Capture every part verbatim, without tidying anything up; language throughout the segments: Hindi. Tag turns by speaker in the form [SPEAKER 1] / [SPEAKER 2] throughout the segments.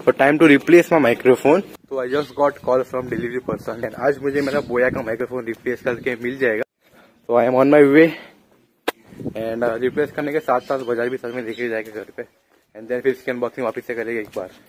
[SPEAKER 1] So time to replace my microphone. So I just got call from delivery person and आज मुझे मेरा बोया का माइक्रोफोन रिप्लेस करके मिल जाएगा. So I am on my way and uh, replace करने के साथ साथ बाजार भी साथ में लेके जाएगा घर पे एंड देन फिर इसकी अनबॉक्सिंग वापस से करेगा एक बार.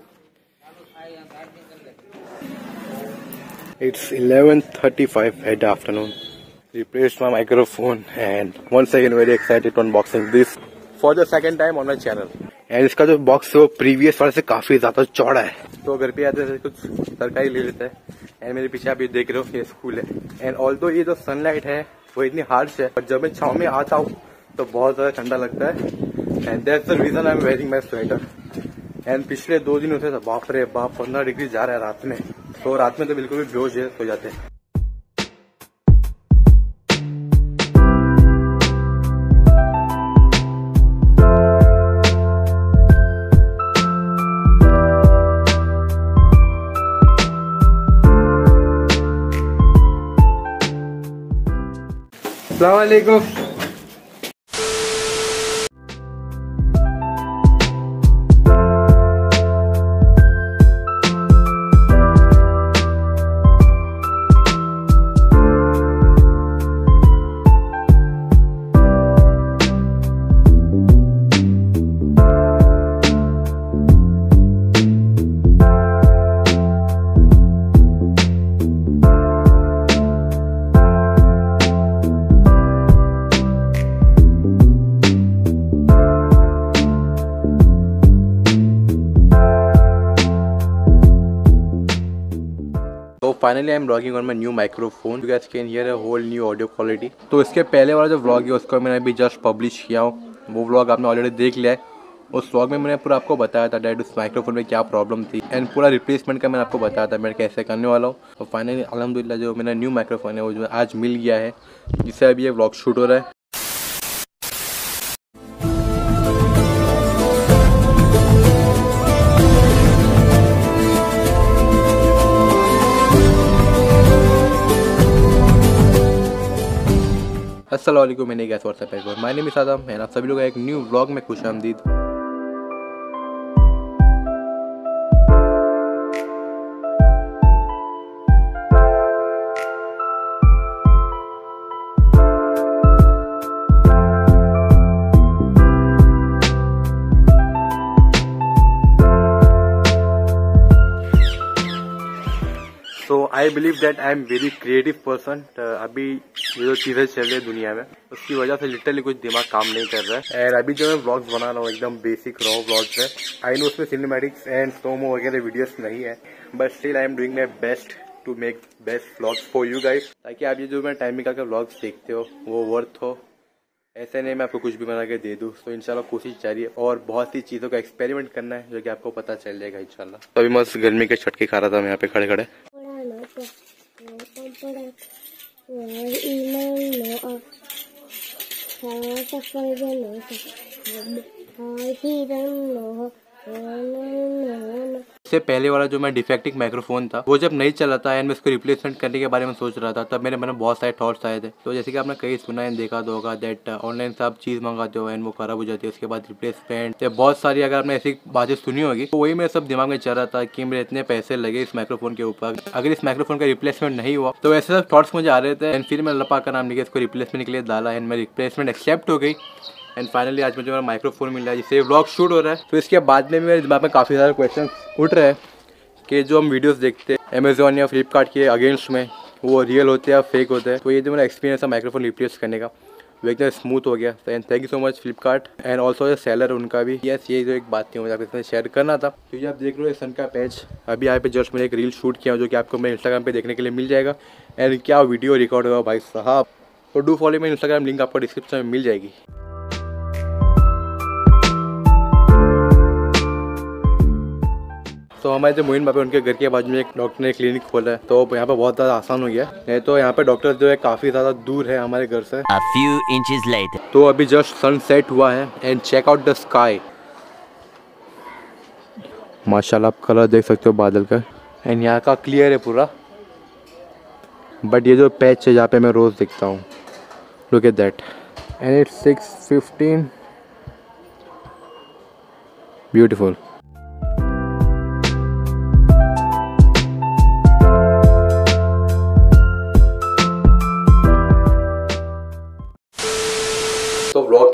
[SPEAKER 1] It's eleven thirty-five at the afternoon. Replaced my microphone and once again very excited to unboxing this for the second time on my channel. And इसका जो बॉक्स है वो प्रीवियस वाले से काफी ज्यादा चौड़ा है. तो घर पे आते थे कुछ सरकारी ले लेता है एंड मेरे पीछे आप ये देख रहे हो ये स्कूल है. एंड ऑल्दो ये जो सनलाइट है वो इतनी हार्श है और जब मैं छाव में आता हूँ तो बहुत ज्यादा ठंडा लगता है and that's the reason I am wearing my sweater. And पिछले दो दिन होते थे बाप रे बाप पंद्रह डिग्री जा रहा है रात में. तो रात में तो बिल्कुल भी बेहोश है सो जाते हैं. अस्सलाम वालेकुम. तो finally I am vlogging on my new microphone. You guys can hear a whole new audio quality. तो इसके पहले वाला जो व्लॉग है उसको मैंने अभी जस्ट पब्लिश किया हूँ. वो व्लॉग आपने ऑलरेडी देख लिया है. उस व्लॉग में मैंने पूरा आपको बताया था डैड उस माइक्रोफोन में क्या प्रॉब्लम थी एंड पूरा रिप्लेसमेंट का मैंने आपको बताया था मैं कैसे करने वाला हूँ. तो फाइनली अल्हम्दुलिल्लाह जो मेरा न्यू माइक्रोफोन है वो जो आज मिल गया है जिससे अभी ये व्लॉग शूट हो रहा है. अस्सलाम वालेकुम. मैंने गैस व्हाट्सएप पर my name is Adam and आप सभी लोग एक न्यू व्लॉग में खुशामदीद. So I believe that I am very creative person. अभी ये जो चीजें चल रही है दुनिया में उसकी वजह से लिटरली कुछ दिमाग काम नहीं कर रहा है. और अभी जो मैं व्लॉग्स बना रहा हूँ एकदम बेसिक रॉ व्लॉग्स है. आई नो उसमें सिनेमैटिक्स एंड स्लोमो वगैरह वीडियोस नहीं है but still I am doing my best to make best vlogs for you guys ताकि आप ये जो मैं टाइम निकाल कर व्लॉग्स देखते हो वो वर्थ हो. ऐसे नहीं मैं आपको कुछ भी बना के दे दूँ. तो इंशाल्लाह कोशिश जारी है और बहुत सी चीज़ों का एक्सपेरिमेंट करना है जो कि आपको पता चल जाएगा इंशाल्लाह. तो अभी मस्त गर्मी के छटके खा रहा था मैं यहाँ पे खड़े खड़े. इससे पहले वाला जो मैं डिफेक्टिव माइक्रोफोन था वो जब नहीं चला था एंड मैं उसको रिप्लेसमेंट करने के बारे में सोच रहा था तब मेरे मन में बहुत सारे थॉट्स आए थे. तो जैसे कि आपने कहीं सुना है देखा तो होगा दैट ऑनलाइन से आप चीज़ मंगाते हो एंड वो खराब हो जाती है उसके बाद रिप्लेसमेंट या बहुत सारी अगर आपने ऐसी बातें सुनी होगी तो वही मेरे सब दिमाग में चल रहा था कि मेरे इतने पैसे लगे इस माइक्रोफोन के ऊपर अगर इस माइक्रोफोन का रिप्लेसमेंट नहीं हुआ तो ऐसे सब थॉट्स मुझे आ रहे थे. एंड फिर मैं लपा का नाम लिखा इसको रिप्लेसमेंट के लिए डाला एंड मेरी रिप्लेसमेंट एक्सेप्ट हो गई एंड फाइनली आज मुझे मेरा माइक्रोफोन मिल रहा है जिससे व्लॉग शूट हो रहा है. तो इसके बाद में मेरे दिमाग में काफ़ी सारे क्वेश्चन उठ रहे हैं कि जो हम वीडियोस देखते हैं अमेजोन या फ्लिपकार्ट के अगेंस्ट में वो रियल होते हैं या फेक होते हैं. तो ये जो मेरा एक्सपीरियंस है माइक्रोफोन रिप्लेस करने का वो एकदम स्मूथ हो गया. And thank you so much Flipkart and also ये सेलर उनका भी. यस ये जो एक बात थी मुझे आपके साथ शेयर करना था क्योंकि आप देख रहे हो सन का पेज. अभी यहाँ पे जस्ट मैंने एक रील शूट किया जो कि आपको मेरे इंस्टाग्राम पे देखने के लिए मिल जाएगा. एंड क्या वीडियो रिकॉर्ड होगा भाई साहब. तो डू फॉलो मेरी इंस्टाग्राम लिंक आपको डिस्क्रिप्शन में मिल जाएगी. तो हमारे जो मोइन बाबा उनके घर के बाजू में एक डॉक्टर ने क्लिनिक खोला है तो यहाँ पे बहुत ज़्यादा आसान हो गया है. तो यहाँ पे डॉक्टर जो है काफ़ी ज़्यादा दूर है हमारे घर से. A few inches later. तो अभी जस्ट सन सेट हुआ है and check out the sky. माशाल्लाह आप कलर देख सकते हो बादल का एंड यहाँ का क्लियर है पूरा. बट ये जो पैच है जहाँ पे मैं रोज़ दिखता हूँ look at that and it's six fifteen beautiful.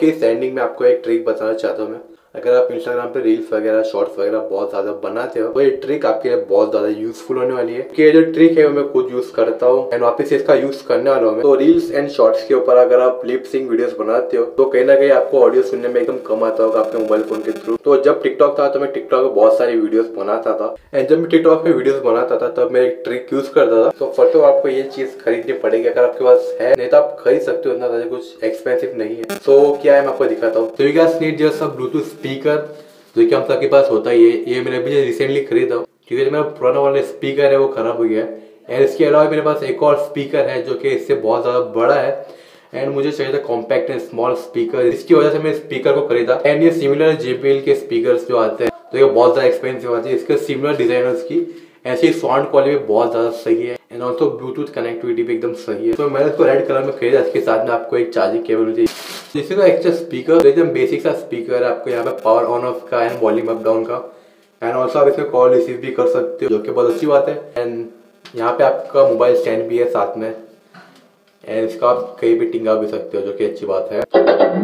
[SPEAKER 1] Blog की एंडिंग में आपको एक ट्रिक बताना चाहता हूँ मैं। अगर आप इंस्टाग्राम पे रील्स वगैरह शॉर्ट्स वगैरह बहुत ज्यादा बनाते हो तो ये ट्रिक आपके लिए बहुत ज्यादा यूजफुल होने वाली है। कि ये जो ट्रिक है वो मैं खुद यूज करता हूँ एंड वापस से इसका यूज करने वाला हूँ। तो रील्स एंड शॉर्ट्स के ऊपर अगर आप लिप सिंक वीडियोस बनाते हो तो कहीं ना कहीं आपको ऑडियो सुनने में एकदम कम आता होगा आपके मोबाइल फोन के थ्रू। तो जब टिकटॉक था तो मैं टिकटॉक पे बहुत सारी वीडियोस बनाता था एंड जब मैं टिकटॉक पे वीडियोस बनाता था तब मैं एक ट्रिक यूज करता था। तो फर्स्ट ऑफ आपको ये चीज खरीदनी पड़ेगी अगर आपके पास है, नहीं तो आप खरीद सकते हो, इतना ज्यादा कुछ एक्सपेंसिव नहीं है। सो so, क्या है मैं आपको दिखाता हूँ। तो you guys need just a Bluetooth speaker जो कि हम सबके पास होता ही है। ये मैंने अभी रिसेंटली खरीदा क्योंकि जो मेरा पुराना वाला स्पीकर है वो खराब हो गया है एंड इसके अलावा मेरे पास एक और स्पीकर है जो कि इससे बहुत ज्यादा बड़ा है एंड मुझे चाहिए था कॉम्पैक्ट एंड स्मॉल स्पीकर। इसकी वजह से मैं स्पीकर को खरीदा एंड ये सिमिलर जेबीएल के स्पीकर्स जो आते हैं तो ये बहुत ज्यादा एक्सपेंसिव आते हैं। इसके सिमिलर डिजाइनर्स की ऐसी साउंड क्वालिटी भी बहुत ज्यादा सही है एंड ऑल्सो ब्लूटूथ कनेक्टिविटी भी एकदम सही है। तो मैंने इसको रेड कलर में खरीदा। इसके साथ में आपको एक चार्जिंग केबल चाहिए। जिससे तो एक्स्ट्रा स्पीकर एकदम बेसिक सा स्पीकर है। आपको यहाँ पे पावर ऑन ऑफ का एंड वॉल्यूम अप डाउन का एंड ऑल्सो आप इसमें कॉल रिसीव भी कर सकते हो जो कि बहुत अच्छी बात है। एंड यहाँ पे आपका मोबाइल स्टैंड भी है साथ में एंड इसका आप कहीं भी टिंगा भी सकते हो जो कि अच्छी बात है।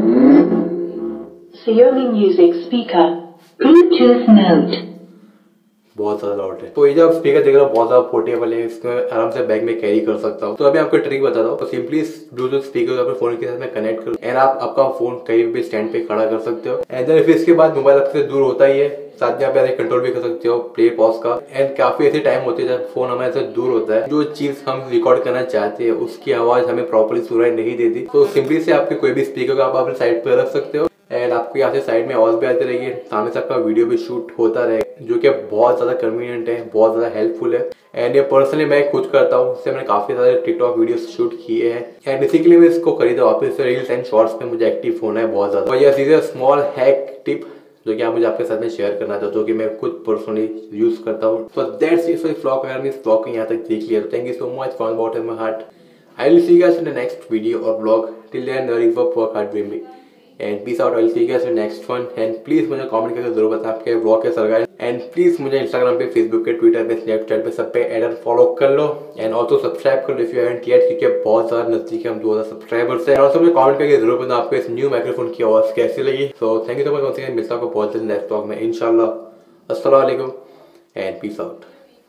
[SPEAKER 2] Xiaomi Music Speaker Bluetooth Mode
[SPEAKER 1] बहुत ज्यादा लाउड है। तो ये जो स्पीकर देख रहे हो बहुत ज्यादा पोर्टेबल है, इसको आराम से बैग में कैरी कर सकता हूँ। तो अभी आपको ट्रिक बताता हूँ। तो सिंपली ब्लूटूथ स्पीकर को अपने फोन के साथ में कनेक्ट करो एंड आप आपका फोन कहीं भी स्टैंड पे खड़ा कर सकते हो एंड देन फिर इसके बाद मोबाइल आपसे दूर होता ही है। साथ में आप ऐसे कंट्रोल भी कर सकते हो प्ले पॉज का एंड काफी ऐसे टाइम होते हैं जब फोन हमारे से दूर होता है, जो चीज हम रिकॉर्ड करना चाहते हैं उसकी आवाज हमें प्रॉपर्ली सुनाई नहीं देती। तो सिंपली से आपके कोई भी स्पीकर को आप अपने साइड पे रख सकते हो एंड आपको यहाँ से साइड में आवाज भी आती रहेगी, सामने से आपका वीडियो भी शूट होता रहेगा जो कि बहुत ज्यादा कन्वीनियंट है, बहुत ज्यादा हेल्पफुल है। एंड ये पर्सनली मैं खुद करता हूँ, इससे मैंने काफी सारे टिकटॉक वीडियोस शूट किए हैं एंड इसी के लिए मैं इसको खरीदा वापस से रील्स एंड शॉर्ट्स में मुझे एक्टिव होना है बहुत ज्यादा। और yes is a small hack tip जो कि आप मुझे आपके साथ में शेयर करना चाहते हो, जो कि मैं खुद पर्सनली यूज करता हूँ। तो that's it for this vlog. अगर इस व्लॉग को यहाँ तक देख लिया तो thank you so much from the bottom of my heart. I will see you guys in the next video और vlog. Till then give up work hard dream big and peace out. I will see you guys in the next one and please मुझे कमेंट करके जरूर बताएं आपके व्लॉग कैसा लगा एंड प्लीज मुझे इंस्टाग्राम पे, फेसबुक पे, ट्विटर पे, स्नैपचैट पे सब पे ऐड एंड फॉलो कर लो एंड ऑल्सो सब्सक्राइब कर लो इफ यू हैवंट येट, क्योंकि बहुत ज्यादा नजदीक है हम दो हज़ार सब्सक्राइबर्स है। और ऑल्सो मुझे कमेंट करके जरूर बताना आपको इस न्यू माइक्रोफोन की आवाज कैसी लगी। So thank you so much once again. मिलता हूं बहुत जल्द नेक्स्ट व्लॉग में इंशाल्लाह। अस्सलाम वालेकुम and peace out.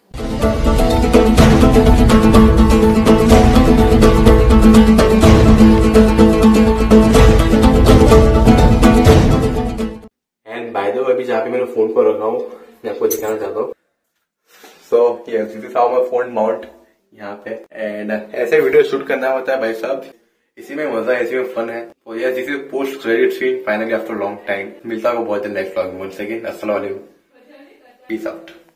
[SPEAKER 1] By the way अभी जहाँ पे मैंने फोन को रखा हूँ मैं आपको दिखाना चाहता हूँ। So yes this is how my phone mount यहाँ पे एंड ऐसे वीडियो शूट करना होता है भाई साहब, इसी में मजा है, इसी में फन है। तो yes this is post credit scene finally after long time. मिलता हूँ बहुत जल्द नेक्स्ट व्लॉग में। वंस अगेन अस्सलाम वालेकुम, पीस आउट।